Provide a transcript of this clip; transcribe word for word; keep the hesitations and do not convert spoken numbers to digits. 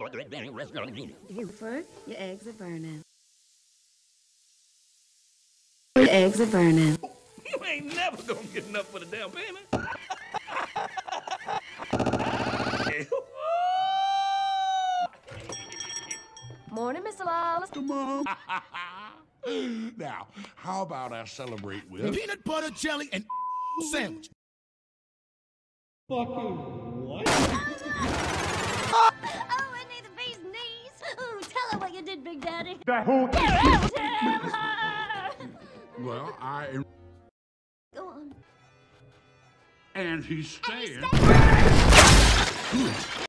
Buford, your eggs are burning. Your eggs are burning. You ain't never gonna get enough for the down payment. Morning, Mister Lawless. Come on. Now, how about I celebrate with peanut butter jelly and sandwich? Fucking what? Oh, I need the bee's knees. Oh, tell her what you did, Big Daddy. that whole Tell her. Well, I am. Go on. And he's And he's staying. staying.